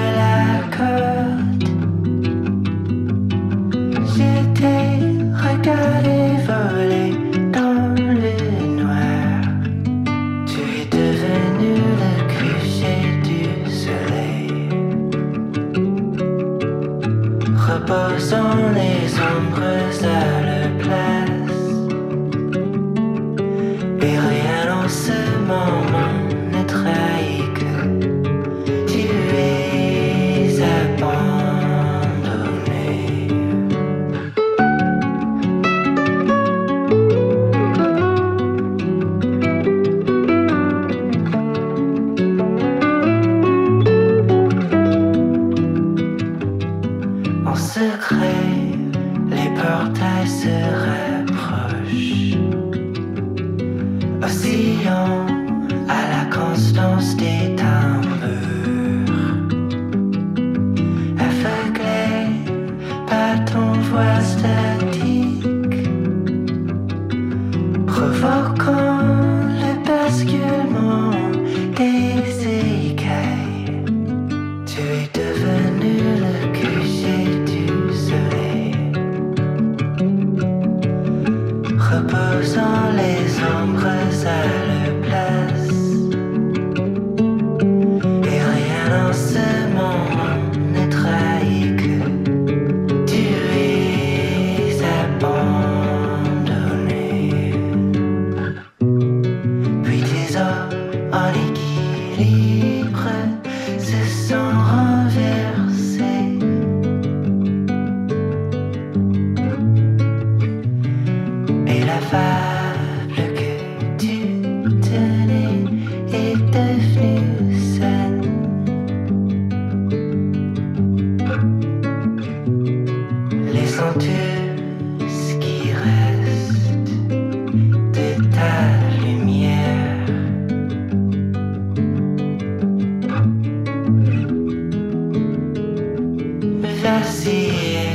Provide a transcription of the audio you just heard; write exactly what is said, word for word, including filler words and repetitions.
la corde. J'étais regardé voler dans le noir. Tu es devenu le coucher du soleil. Reposant les ombres à leur place. Et rien en ce moment ne trahit que tu es abandonné. En secret, les portails se rapprochent, oscillant à la constance des tambours. Aveuglé par ton voix statique, provoquant le basculement des écailles. Tu es devenu le coucher du soleil. Reposant les ombres à leur place. Et rien dans ce monde ne trahit que tu es abandonné. Puis tes os en équilibre se sont renversés. Et la fable que tu tenais est devenue saine. Laissons-tu ce qui reste de ta lumière. Vaciller